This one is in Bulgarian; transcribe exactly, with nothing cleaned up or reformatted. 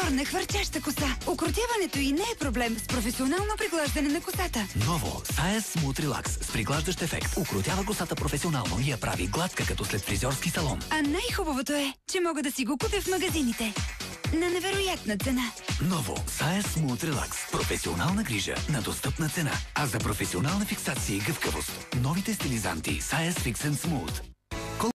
черна хвърчаща коса. Укротяването и не е проблем с професионално приглаждане на косата. Ново Сая Смут Релакс с приглаждащ ефект. Укротява косата професионално и я прави гладка като след фризьорски салон. А най-хубавото е, че мога да си го купя в магазините. На невероятна цена. Ново Сая Смут Релакс. Професионална грижа на достъпна цена. А за професионална фиксация и гъвкавост, новите стилизанти Сая Fix and Smooth.